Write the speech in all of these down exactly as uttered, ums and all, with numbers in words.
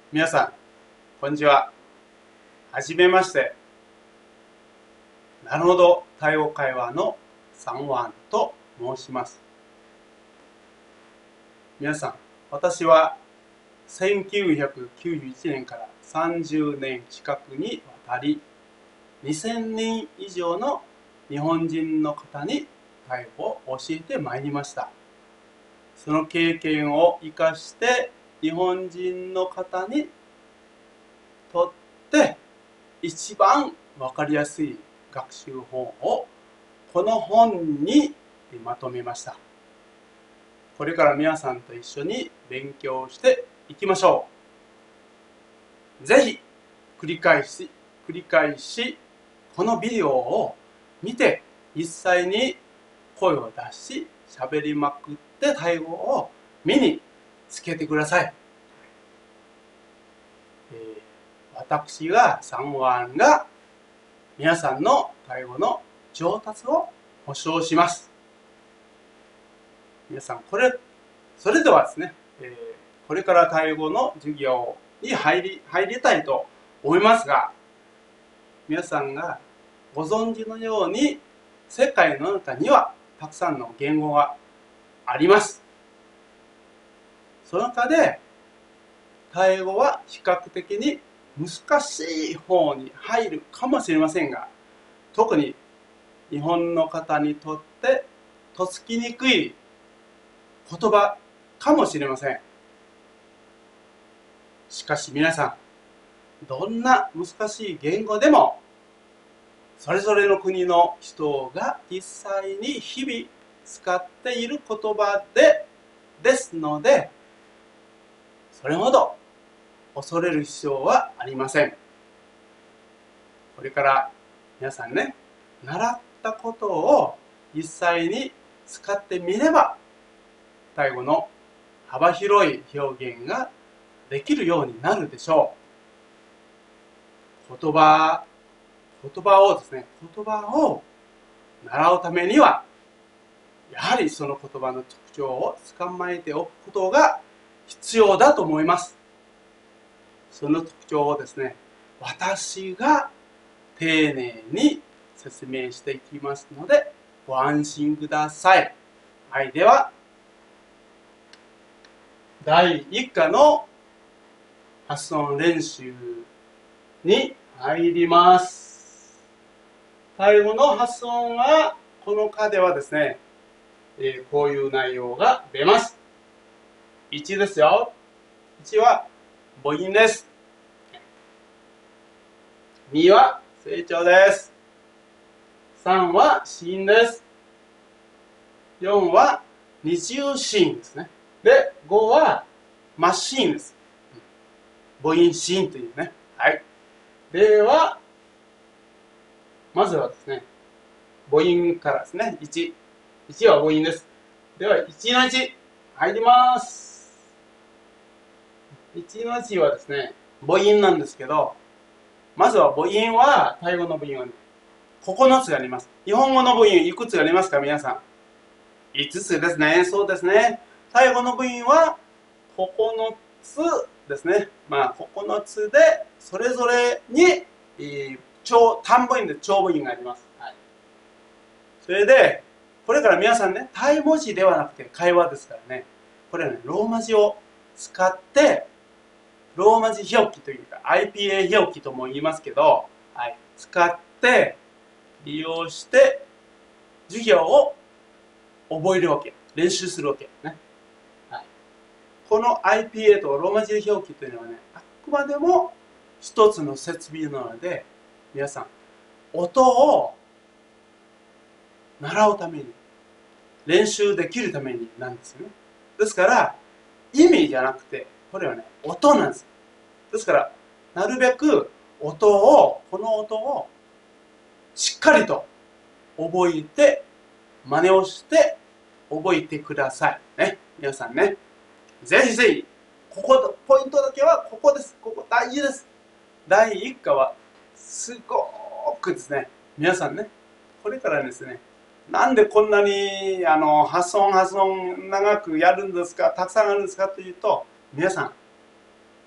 皆さん、こんにちは。はじめまして。なるほど、タイ語会話のサンワンと申します。皆さん、私はせんきゅうひゃくきゅうじゅういちねんからさんじゅうねん近くにわたり、にせんにん以上の日本人の方にタイ語を教えてまいりました。その経験を生かして、日本人の方にとって一番わかりやすい学習法をこの本にまとめました。これから皆さんと一緒に勉強していきましょう。ぜひ繰り返し繰り返しこのビデオを見て、実際に声を出し喋りまくってタイ語を身につけてください。えー、私がサンワンが皆さんのタイ語の上達を保証します。皆さん、これ、それではですね、えー、これからタイ語の授業に入り、入りたいと思いますが、皆さんがご存知のように、世界の中にはたくさんの言語があります。その中で、タイ語は比較的に難しい方に入るかもしれませんが、特に日本の方にとってとっつきにくい言葉かもしれません。しかし皆さん、どんな難しい言語でも、それぞれの国の人が実際に日々使っている言葉で、ですので、それほど恐れる必要はありません。これから皆さんね、習ったことを実際に使ってみれば、タイ語の幅広い表現ができるようになるでしょう。言葉、言葉をですね、言葉を習うためには、やはりその言葉の特徴を捕まえておくことが必要だと思います。その特徴をですね、私が丁寧に説明していきますので、ご安心ください。はい、では、だいいっ課の発音練習に入ります。タイ語の発音は、この課ではですね、えー、こういう内容が出ます。いちですよ。いちは母音です。には成長です。さんは子音です。よんは二重子音ですね。で、ごはマシーンです。母音子音というね。はい。では、まずはですね、母音からですね。いち。いちは母音です。では、いちのいち入ります。いちのいちはですね、母音なんですけど、まずは母音は、タイ語の母音は、ね、ここのつあります。日本語の母音いくつありますか、皆さん。いつつですね。そうですね。タイ語の母音はここのつですね。まあ、ここのつで、それぞれに、えー、長、単母音で長母音があります。はい。それで、これから皆さんね、タイ文字ではなくて会話ですからね、これはね、ローマ字を使って、ローマ字表記というか、アイピーエー 表記とも言いますけど、はい、使って、利用して、授業を覚えるわけ。練習するわけ。ね。はい、この アイピーエー とローマ字表記というのはね、あくまでも一つの設備なので、皆さん、音を習うために、練習できるためになんですよね。ですから、意味じゃなくて、これはね、音なんです。ですから、なるべく音を、この音をしっかりと覚えて、真似をして覚えてください。ね。皆さんね。ぜひぜひ、ここ、ポイントだけはここです。ここ大事です。だいいっ課は、すごくですね、皆さんね、これからですね、なんでこんなにあの発音発音長くやるんですか、たくさんあるんですかというと、皆さん、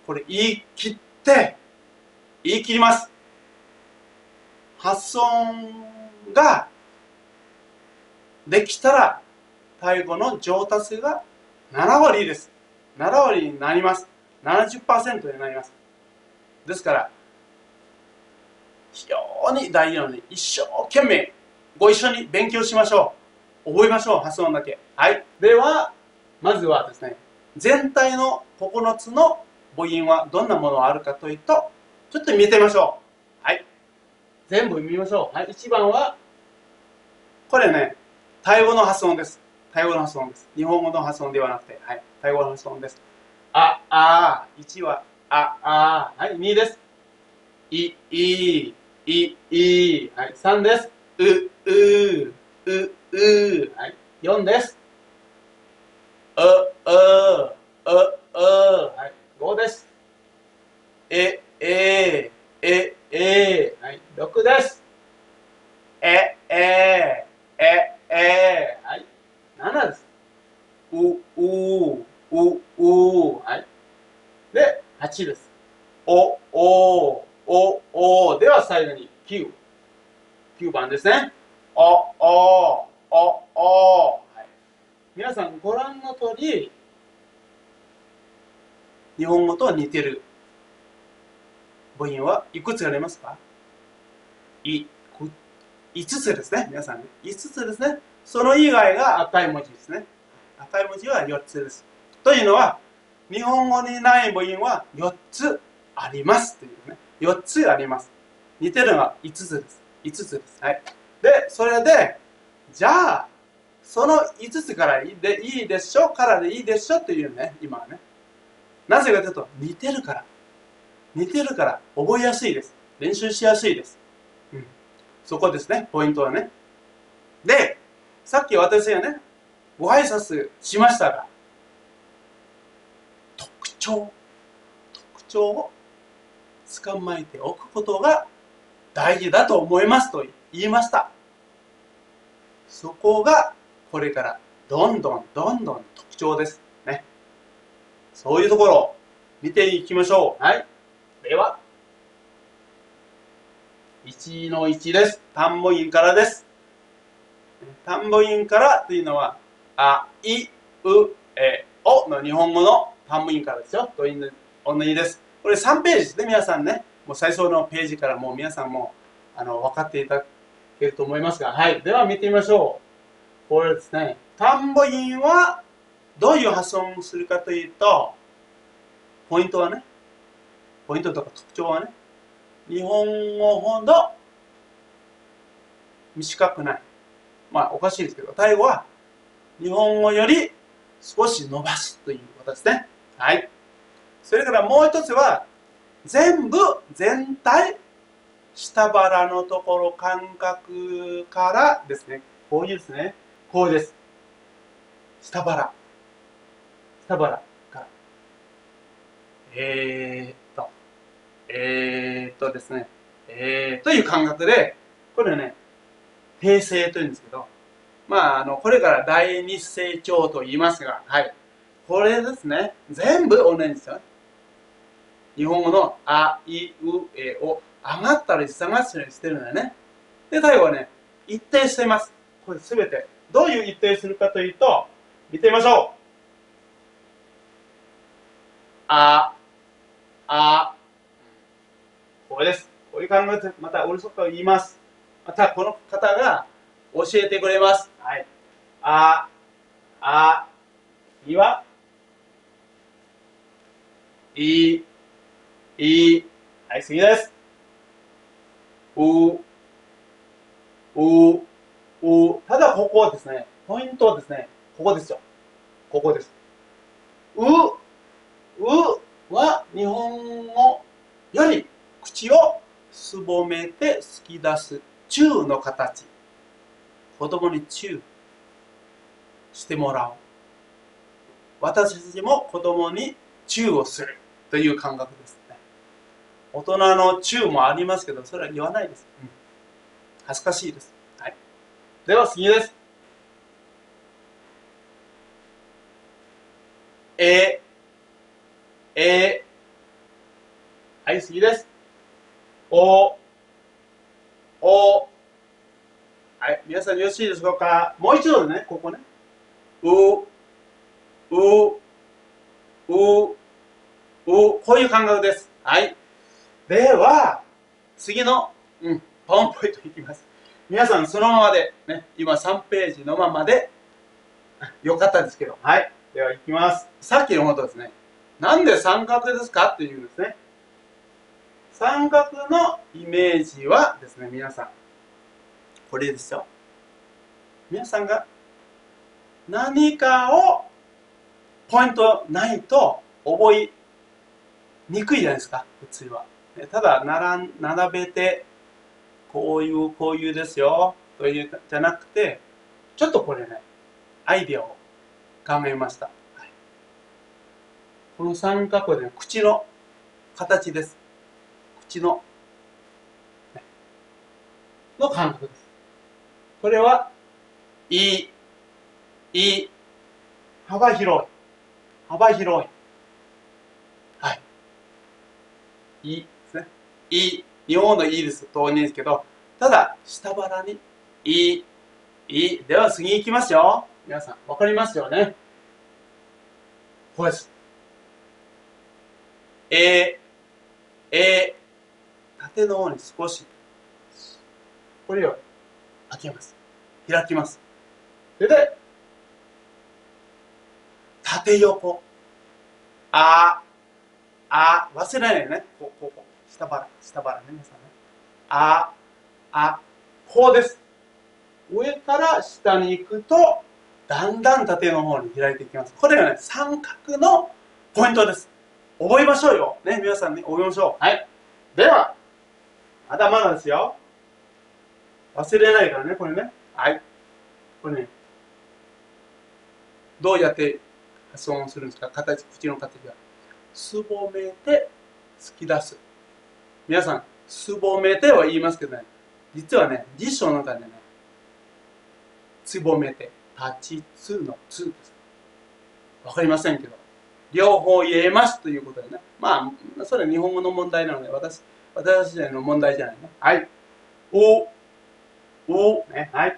これ言い切って、言い切ります。発音ができたら、タイ語の上達がななわりです。ななわりになります。ななじゅっパーセント になります。ですから、非常に大事なので、一生懸命ご一緒に勉強しましょう。覚えましょう、発音だけ。はい。では、まずはですね、全体のここのつの母音はどんなものがあるかというと、ちょっと見てみましょう。はい。全部見ましょう。はい。いちばんは、これね、タイ語の発音です。タイ語の発音です。日本語の発音ではなくて、はい。タイ語の発音です。あ、あ、いちは、あ、あ、はい。にです。い、い、い、い、はい。さんです。う、う、う、う、はい。よんです。う、う、う、う、はい。ごです。え、え、え、え、はい。ろくです。え、え、え、え、はい。ななです。う、う、う、う、はい。で、はちです。お、お、お、お、では最後にきゅう。きゅうばんですね。お、お、お、お、はい。皆さんご覧の通り、日本語と似てる母音はいくつありますか？い、いつつですね。皆さんね。いつつですね。その以外が赤い文字ですね。赤い文字はよっつです。というのは、日本語にない母音はよっつありますというね。よっつあります。似てるのはいつつです。いつつです。はい。で、それで、じゃあ、そのいつつからでいいでしょからでいいでしょというね、今はね。なぜかというと、似てるから。似てるから覚えやすいです。練習しやすいです。うん。そこですね、ポイントはね。で、さっき私がね、ご挨拶しましたが、特徴、特徴を捕まえておくことが大事だと思いますと言いました。そこがこれからどんどんどんどん特徴ですね。そういうところを見ていきましょう。はい。では、いちのいちです。単母音からです。単母音からというのは、あ、い、う、え、おの日本語の単母音からですよ。という同じです。これさんページですね、皆さんね。もう最初のページからもう皆さんもあの分かっていただけると思いますが、はい。では見てみましょう。これですね。単母音はどういう発音をするかというと、ポイントはね、ポイントとか特徴はね、日本語ほど短くない。まあおかしいですけど、タイ語は日本語より少し伸ばすということですね。はい。それからもう一つは、全部、全体、下腹のところ感覚からですね、こういうですね、こうです。下腹。下腹から。えーっと、えーっとですね、えーという感覚で、これね、平成というんですけど、まあ、あの、これから第二成長と言いますが、はい。これですね、全部同じですよ。日本語のあ、い、う、え、を上がったり下がったりしてるんだよね。で、最後はね、一定しています。これすべて。どういう一定するかというと、見てみましょう。あ、あ、これです。こういう考えで、またおろそかを言います。また、この方が教えてくれます。はい。あ、あ、いは、い、い、はい、次です。う、う、う、ただここはですね、ポイントはですね、ここですよ。ここです。う、うは日本語より口をすぼめて突き出す中の形。子供にチューしてもらう。私たちも子供にチューをするという感覚ですね。大人のチューもありますけど、それは言わないです。うん、恥ずかしいです。はい。では次です。え、え、 はい、次です。お、お、はい、皆さんよろしいでしょうか。もう一度ね、ここね。う、う、う、う、こういう感覚です。はい。では、次の、うん、パワーポイントいきます。皆さんそのままで、ね、今さんページのままで、よかったですけど。はい。では、いきます。さっきのことですね。なんで三角ですかっていうんですね。三角のイメージはですね、皆さん、これですよ。皆さんが何かをポイントないと覚えにくいじゃないですか、普通は。ただ並、並べて、こういう、こういうですよ、というじゃなくて、ちょっとこれね、アイデアを考えました。はい、この三角で、ね、口の形です。口の、ね、の感覚です。これは、いい、いい、幅広い、幅広い。はい。いいですね。いい。日本のいいです。当然ですけど、ただ、下腹に、いい、いい。では次行きますよ。皆さん、わかりますよね。これです。えー、えー、縦の方に少し、これを開けます。開きます。それで、縦横。あ、あ、忘れないよね。こう、こう、こう。下腹、下腹ね、皆さんね。あ、あ、こうです。上から下に行くと、だんだん縦の方に開いていきます。これがね、三角のポイントです。覚えましょうよ。ね、皆さんね、覚えましょう。はい。では、まだまだですよ。忘れないからね、これね。はい。これね、どうやって発音するんですか？形、口の形が。すぼめて、突き出す。皆さん、すぼめては言いますけどね、実はね、辞書の中でね、つぼめて、立ちつのつです。わかりませんけど、両方言えますということでね。まあ、それは日本語の問題なので、私、私たちの問題じゃないね。はい。お、お、ね、はい。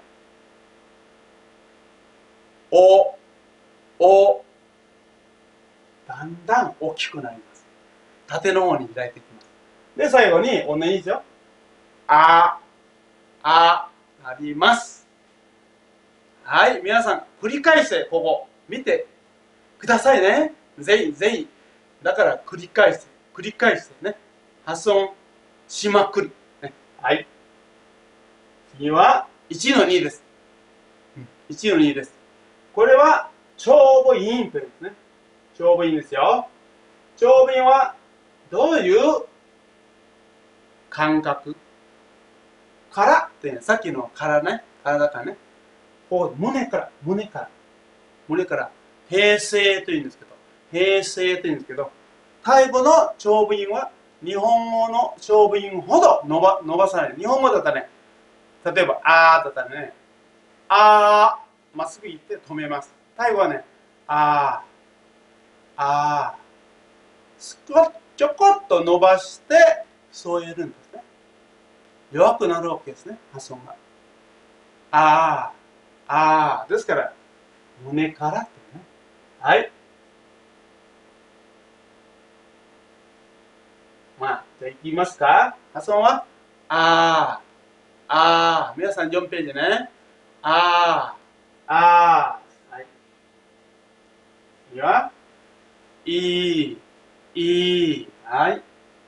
お、お、だんだん大きくなります。縦の方に開いていきます。で、最後に、同じですよ。あ、あ、なります。はい、皆さん、繰り返して、ここ、見てくださいね。ぜひぜひ。だから、繰り返して、繰り返してね。発音しまくり。ね、はい。次は、いちのにです。いちのにです。これは、長母音というんですね。長母音ですよ。長母音は、どういう感覚からって、さっきのからね、体からね。こう、胸から、胸から、胸から、平成というんですけど、平成というんですけど、タイ語の長母音は、日本語の長母音ほど伸ば伸ばさない。日本語だったらね、例えば、あーだったらね、あー、まっすぐ行って止めます。タイ語はね、あー、あー、ちょこっと伸ばして、添えるんですね。弱くなるわけですね、発音が。あー、あー、ですから、胸からってね。はい。まあ、じゃあいきますか。発音は、あー、あー。皆さんよんページね。あー、あー。はい。次は、いい、いい。はい。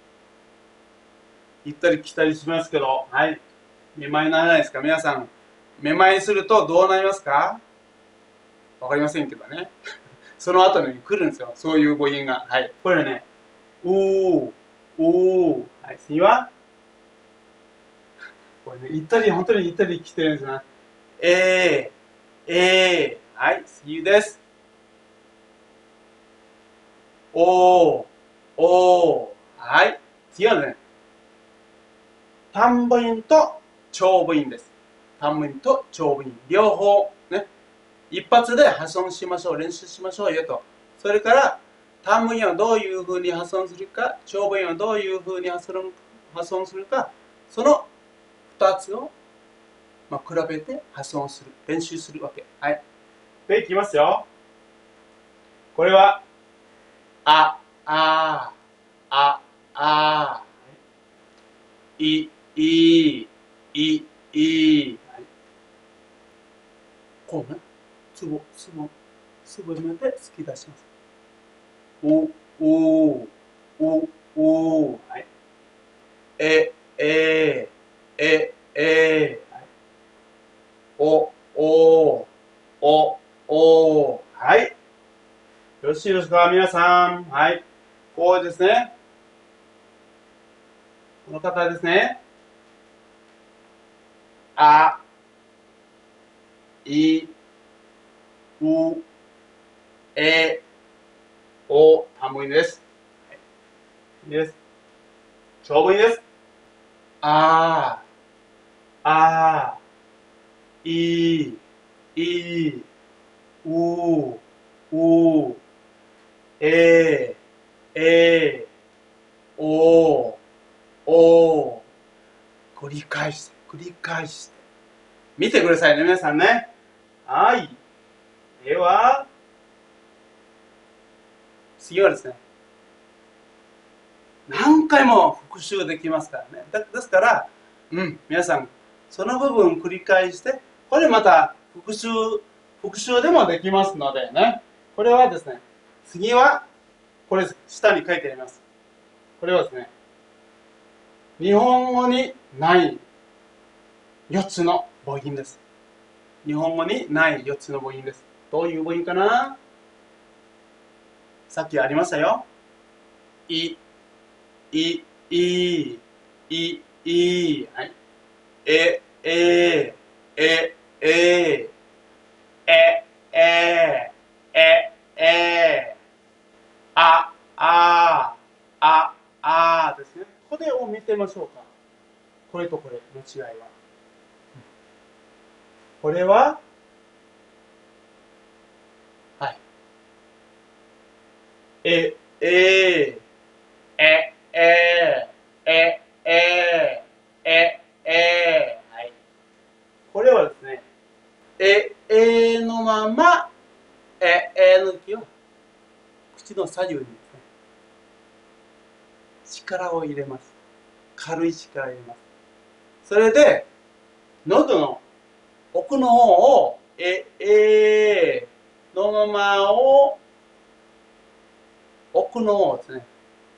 行ったり来たりしますけど、はい。めまいにならないですか皆さん。めまいするとどうなりますか？わかりませんけどね。その後に来るんですよ。そういう母音が。はい。これね、おー、おー。はい。次は、これね、行ったり、本当に行ったり来てるんですな。えー、えー。はい。次です。おー、おー。はい。次はね、短母音と長母音です。短母音と長母音。両方、ね。一発で発音しましょう。練習しましょうよと。それから、 短文をどういうふうに発音するか、長文をどういうふうに発音発音するか、そのふたつを、まあ、比べて発音する、練習するわけ。はい。で、いきますよ。これは、あ、あ、あ、あ、い、い、い、い、はい、こうね、つぼ、つぼ、つぼめて突き出します。お、お、お、お、はい。え、え、え、え、はい、お、お、お、お、はい。よろしいですか、皆さん。はい。こうですね。この方ですね。あ、い、う、え、お、短文です。いいです。長文です。あ、あ、い、い、う、う、え、え、お、お、繰り返して、繰り返して。見てくださいね、皆さんね。はい。では、次はですね、何回も復習できますからね。だですから、うん、皆さん、その部分を繰り返して、これまた復習、復習でもできますのでね。これはですね、次は、これ下に書いてあります。これはですね、日本語にないよっつの母音です。日本語にないよっつの母音です。どういう母音かな？さっきありましたよ。い、い、い、い、い、はい。え、え、え、え、え、え、え、え、あ、あ、あ、あですね。これを見てみましょうか。これとこれの違いは。これは、はい。え、え、え、え、え、え、え、え、はい。これはですね、え、えのまま、え、えの息を口の左右にですね、力を入れます。軽い力を入れます。それで、喉の奥の方を、え、えのままを、奥の方ですね。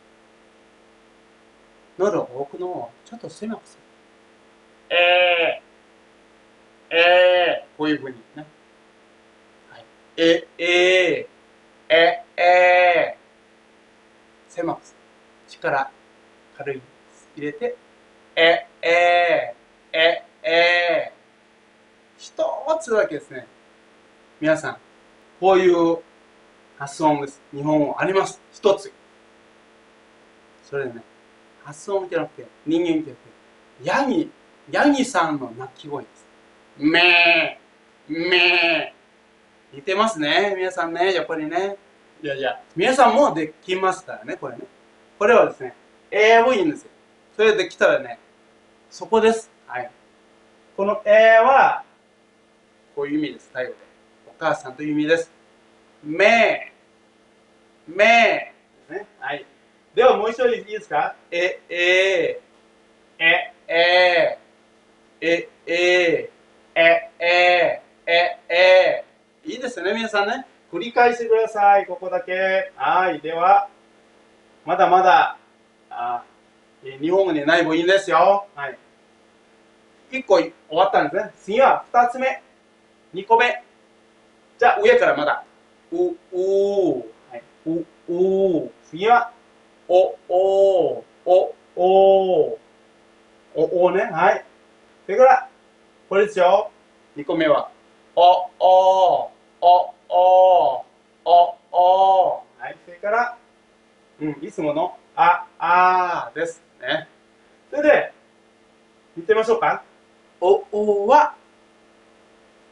喉の奥の方をちょっと狭くする。えー、えー、こういうふうにね。はい、え、えー、え、えー、狭くする。力、軽い入れて、え、えー、え、えー、一つだけですね。皆さん、こういう発音です。日本語あります。一つ。それでね、発音じゃなくて、人間じゃなくて、ヤギ、ヤギさんの鳴き声です。めー、めー。似てますね。皆さんね、やっぱりね。いやいや、皆さんもできますからね、これね。これはですね、英語いいんですよ。それできたらね、そこです。はい。このえは、こういう意味です。最後で。お母さんという意味です。めー、めー。ですね。はい。ではもう一度いいですか？え、えー、え、えー、え、えー、え、えー、え、えー。いいですね、皆さんね。繰り返してください。ここだけ。はい。では、まだまだ、あ日本語にない母音ですよ。はい。いっこ終わったんですね。次はふたつめ。にこめ。じゃあ、上からまだ。う、うー。はい。う、うー。次は、お、おー、お、おー。お、おね。はい。それから、これですよ。にこめは、お、おー、お、おー、お、おー。はい。それから、うん、いつもの、あ、あーですね。それで、見てみましょうか。お、おは、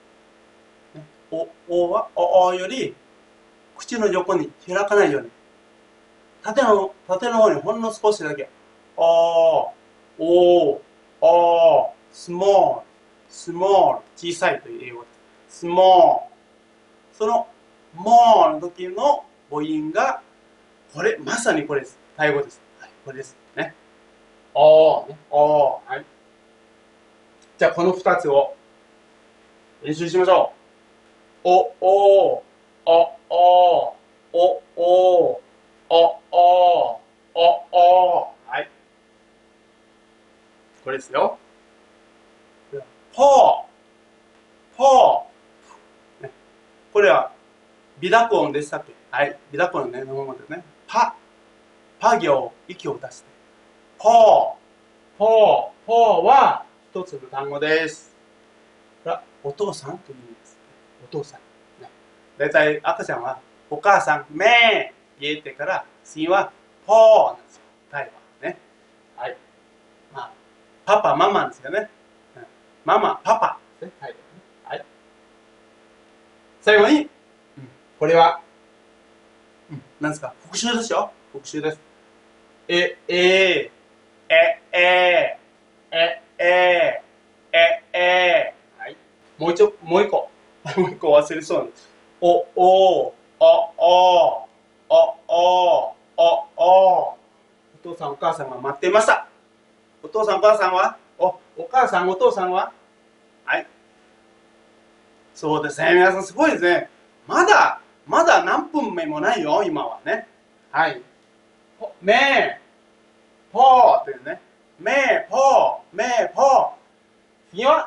お、おは、お、おより、口の横に開かないように。 縦の、縦の方にほんの少しだけ。おー、おー、おー、small、small、小さいという英語です。small。その、more の時の母音が、これ、まさにこれです。タイ語です。はい、これです。ね。おー、ね、おー、はい。じゃあ、この二つを練習しましょう。お、おー、お、おー、お、おー、お、おー、お、おー。はい。これですよ。ポー、ポー。ね、これは、微濁音でしたっけ？はい。微濁音ね、のままですね。パ、パ行、息を出して。ポー、ポー、ポーは一つの単語です。これはお父さんという意味です。お父さん。ね、だいたい赤ちゃんは、お母さん、めー言えてから、次は、ポーなんですよ。タイは。ね。はい。まあ、パパ、ママですよね。うん、ママ、パパですね。タイはね。はい。最後に、うん、これは、うん、なんですか、復習ですよ。復習です。え、えー、え、えー、え、えー、え、えー。はい。もう一度、もう一個。もう一個忘れそうなんです。お、お、お、お、お、お、お、お。お父さんお母さんが待っていました。お父さんお母さんはお、お母さんお父さんははい。そうですね。皆さんすごいですね。まだ、まだ何分目もないよ、今はね。はい。めー、ぽーというね。めー、ぽー、めー、ぽー。次は、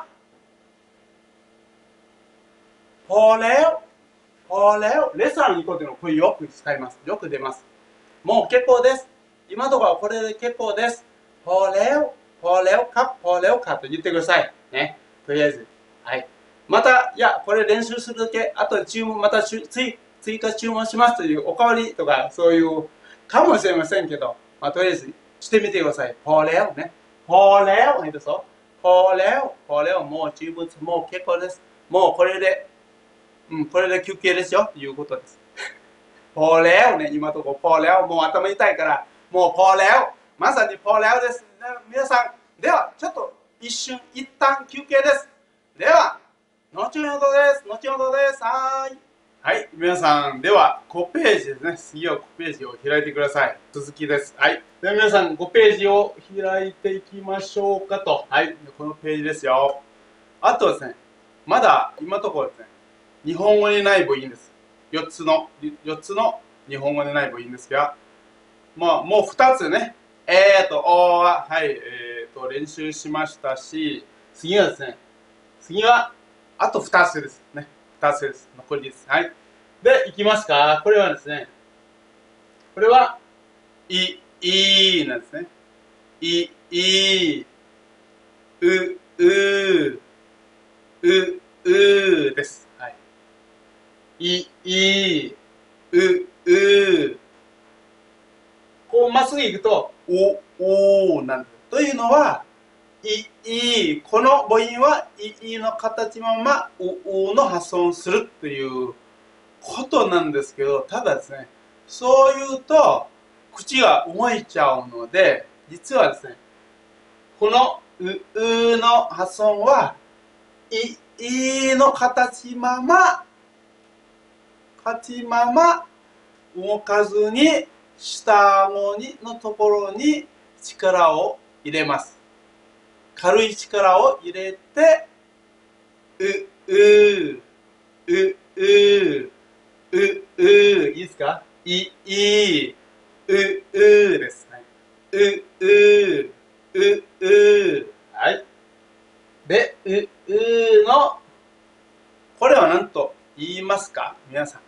ぽーれよ、ぽーれよ。レストランに行こうというのをこれよく使います。よく出ます。もう結構です。今のところはこれで結構です。พอแล้ว、พอแล้วครับ、พอแล้วかと言ってください。ね。とりあえず。はい。また、いや、これ練習するだけ、あとで注文、また追追加注文しますというおかわりとか、そういうかもしれませんけど、まあ、とりあえずしてみてください。พอแล้วね。พอแล้วいいですよ。พอแล้ว、พอแล้ว、もう十分、もう結構です。もうこれで、うん、これで休憩ですよ、ということです。พอแล้วね、今のところพอแล้ว、もう頭痛いから、もうพอแล้ว、まさにพอแล้วです。皆さん、では、ちょっと一瞬、一旦休憩です。では、後ほどです。後ほどです。はーい。はい、皆さん、では、ごページですね。次はごページを開いてください。続きです。はい。では皆さん、ごページを開いていきましょうかと。はい、このページですよ。あとですね、まだ今のところですね、日本語にない母音です。よっつの、よっつの日本語でない母音ですが、まあ、もうふたつね、えーと、おーは、はい、えーと、練習しましたし、次はですね、次は、あとふたつですね。ふたつです。残りです。はい。で、いきますか。これはですね、これは、い、いなんですね。い、い、う、う、う、うです。はい。い、い、う、う、こうまっすぐ行くと、お、おなんです。というのは、い、い、この母音は、い、いの形のまま、お、おの発音するということなんですけど、ただですね、そう言うと、口が動いちゃうので、実はですね、このう、うの発音は、い、いの形まま、形まま動かずに、下顎にのところに力を入れます。軽い力を入れて、う、う、う、う、う、う、いいですか？い、い、う、うです。はい、う、う、う、う。はい。で、う、うの、これは何と言いますか皆さん。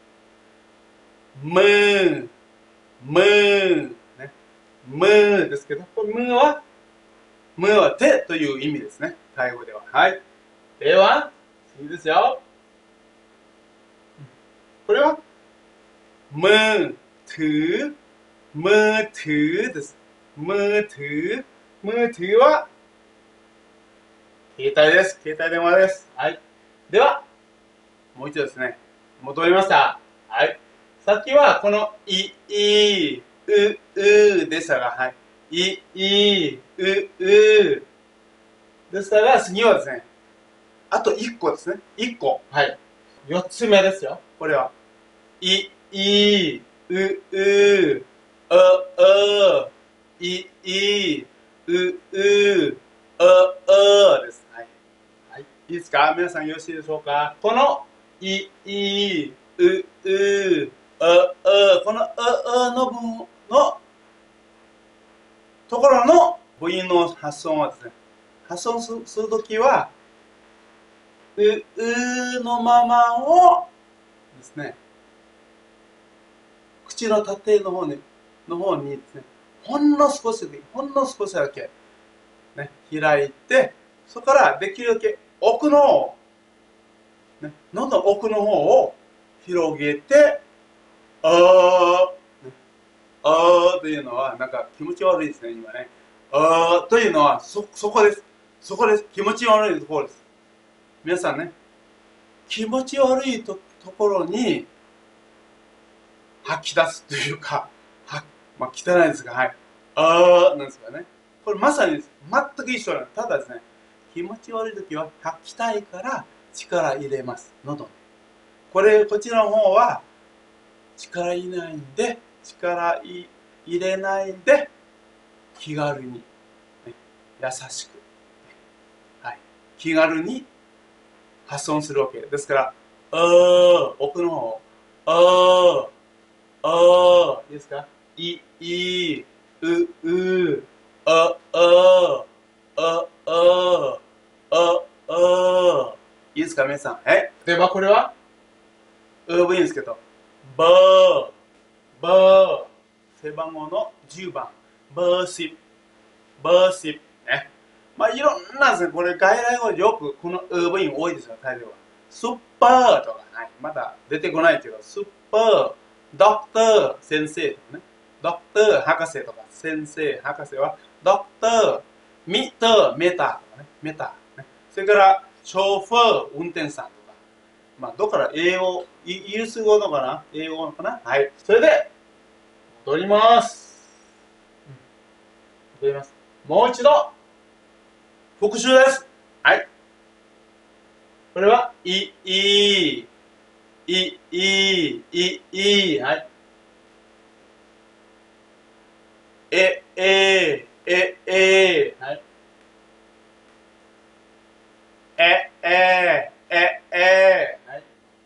むー、むー、ね。むーですけど、これむーは、むーは手という意味ですね。タイ語では。はい。では、次ですよ。これは、むー、ถือ、มือถือです。มือถือ、มือถือは、携帯です。携帯電話です。はい。では、もう一度ですね。戻りました。はい。さっきは、この、い、い、 うでしたが、はい。い、い、う、う。でしたが、次はですね、あといっこですね。いっこ。はい。よっつめですよ。これは。い、い、う、う、う、う、い、い、う、う、う、うです。はい。はい。いいですか？皆さんよろしいでしょうか？この、い、い、う、う、う、う、この、う、うの部分のところの母音の発音はですね、発音するときは、う、うのままをですね、口の縦の方に、の方にですね、ほんの少しで、ほんの少しだけ、ね、開いて、そこからできるだけ奥の方、ね、喉の奥の方を広げて、あー、ね、あーというのは、なんか気持ち悪いですね、今ね。あーというのは、そ、そこです。そこです。気持ち悪いところです。皆さんね、気持ち悪いと、ところに吐き出すというか、は、まあ、汚いですが、はい。あーなんですかね。これまさに全く一緒なんです。ただですね、気持ち悪い時は吐きたいから力入れます。喉に。これ、こちらの方は力入れないんで、力い入れないで、気軽に、ね、優しく、はい、気軽に発音するわけですから、あー、奥の方、あー、あー、いいですか？い、い、う、う、あ、あ、あ、あ、あ、あ、いいですか皆さん？はい。例えばこれは、うもいいんですけど、ばー、ばー、背番号のじゅうばん、バーシップ、バーシップ、ね。まあいろんなですね、これ外来語でよくこのう母音多いですよ、タイでは。スーパーとか、はい、まだ出てこないけど、スーパー、ドクター、先生とかね。ドクター、博士とか、先生、博士は、ドクター、ミター、メターとかね、メター、ね。それから、ショーファー、運転手さんとか。まあ、どこから英語、イギリス語のかな英語のかなはい。それで、戻ります。戻ります。もう一度、復習です。はい。これは、い、い、い、い、い、い、はい。え、え、え、え、はい。え、え、え、え、はい。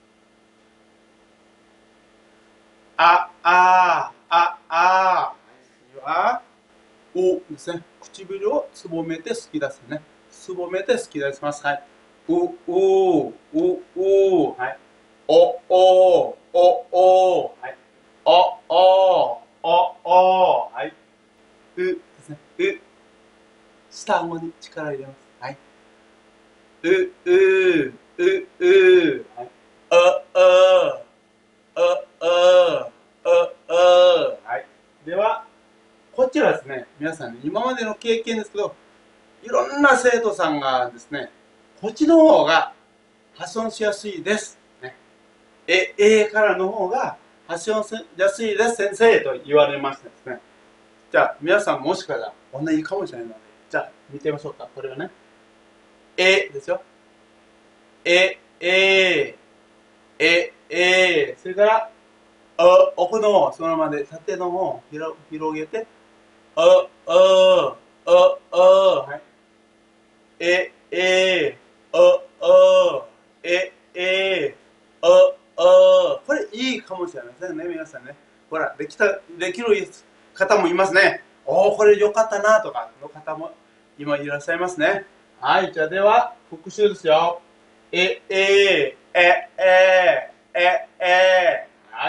あ、あ、あ、あ、次は、おですね。唇をすぼめて突き出すね。すぼめて突き出します。はい。う、う、う、う、はい。お、お、お、お、はい。お、お、お、お、はい。うですね。う。下顎に力を入れます。はい。う、う、う、う、はい。あ、あ、あ、あ、あ、あ、はい。では、こちらですね、皆さんね、今までの経験ですけど、いろんな生徒さんがですね、こっちの方が発音しやすいです。ね、え、えからの方が発音しやすいです、先生と言われましてですね。じゃあ、皆さんもしかしたら同じかもしれないので、じゃあ、見てみましょうか。これはね、えですよ。え、え、え、え、それから、あ、奥の方、そのままで縦の方を広広げて、あ、あ、あ、あ、はい。え、え、あ、あ、え、え、あ、あ、これいいかもしれませんね、皆さんね。ほら、できた、できる方もいますね。おー、これ良かったな、とかの方も今いらっしゃいますね。はい、じゃあでは、復習ですよ。え、え、え、え、え、え、はい。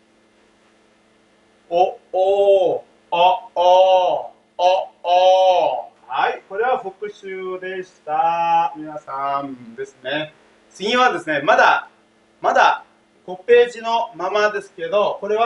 お、お、あ、あ、あ、あ。はい、これは復習でした。皆さんですね。次はですね、まだ、まだごページのままですけど、これ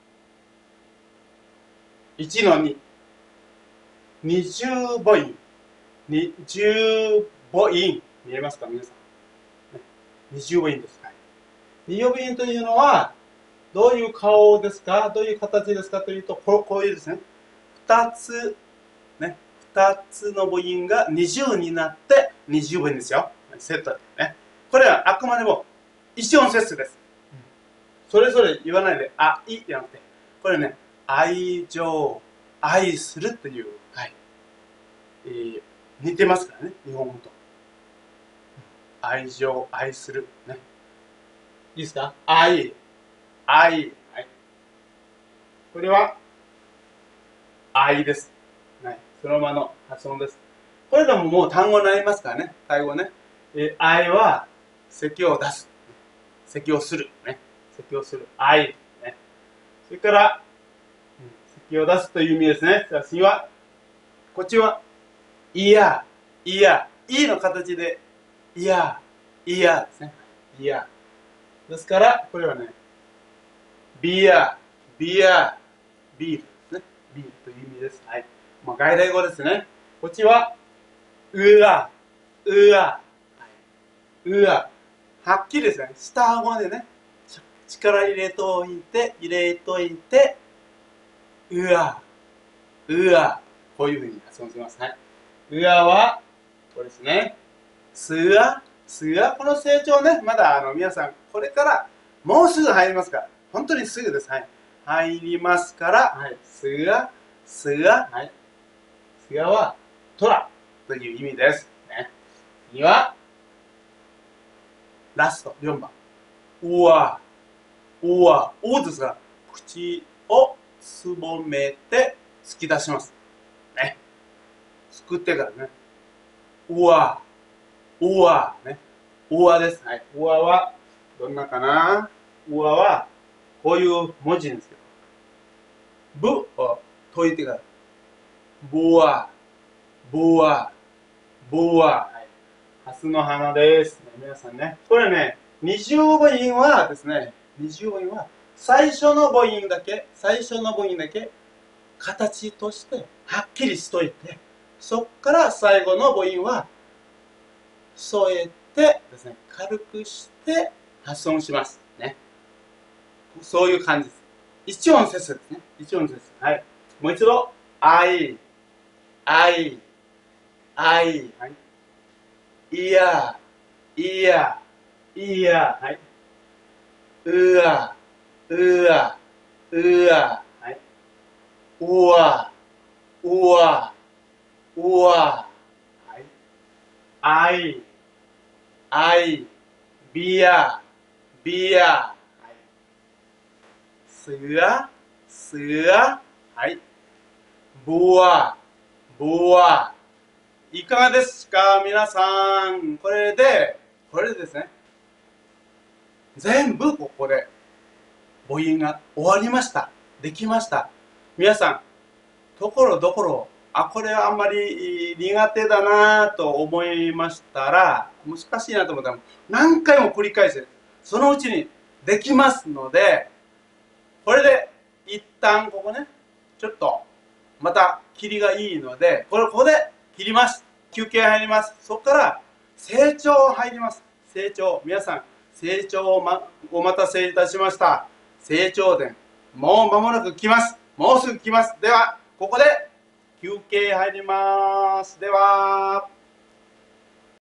はいちのに。二重母音。二重母音。見えますか皆さん。二重母音です。はい。二重母音というのは、 どういう顔ですか、どういう形ですかというと、こう、こういうですね、二つ、ね、二つの母音が二重になって二重母音ですよ。セットでね。これはあくまでも一音節です。それぞれ言わないで、あ、いじゃなくて、これね、愛情、愛するという、はい。えー、似てますからね、日本語と。愛情、愛する。ね。いいですか？愛、愛。はい。これは、愛です。はい。そのままの発音です。これでももう単語になりますからね、タイ語ね。えー、愛は、咳を出す。咳をする。ね。咳をする。愛。ね。それから、咳を出すという意味ですね。次は、こっちは、いや、いや、いいの形で、いや、いやですね。いや。ですから、これはね、ビア、ビア、ビールですね。ビールという意味です。はい。まあ、外来語ですね。こっちは、うわ、うわ、うわ。はっきりですね。下顎でね、力入れといて、入れといて、うわ、うわ。こういうふうに発音します。はい。うわは、これですね。すわ、すわ。この成長ね、まだあの皆さん、これから、もうすぐ入りますから。本当にすぐです。はい。入りますから、はい。すわ、すわ。はい。すわは、トラという意味です。ね。次は、ラスト、よんばん。うわ、うわ、おですが、口をすぼめて突き出します。ね。すくってからね。うわ、うわ、ね。うわです。はい。うわは、どんなかな？うわは、こういう文字ですけど。ぶを解いてから。ぶわ、ぶわ、ぶわ。はい。ハスの花です。皆さんね。これね、二重母音はですね、二重母音は、最初の母音だけ、最初の母音だけ、形としてはっきりしといて、そっから最後の母音は、添えてですね、軽くして発音します。ね。そういう感じです。一音節ですね。一音節。はい。もう一度、I、I、I、はい。いや、いや、いや、はい。うわ、うわ、うわ、はい。うわ、うわ、うわ、はい。I、I、ビア、ビア、はい。すわ、すわ、はい。ボア、ボア。いかがですか皆さん。これで、これでですね。全部ここで母音が終わりました。できました。皆さん、ところどころ、あ、これはあんまり苦手だなと思いましたら、難しいなと思ったら、何回も繰り返して、そのうちにできますので、これで一旦ここね、ちょっと、また切りがいいので、これここで切ります。休憩入ります。そこから成長入ります。成長。皆さん、成長を、ま、お待たせいたしました。成長伝。もう間もなく来ます。もうすぐ来ます。では、ここで休憩入ります。では。